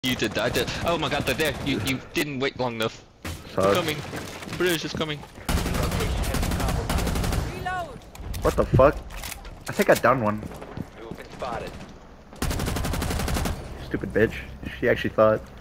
You did that. Oh my god, they're there. You didn't wait long enough. So, Coming. British is coming. Reload. what the fuck? I think I downed one. You have been spotted. Stupid bitch. She actually thought.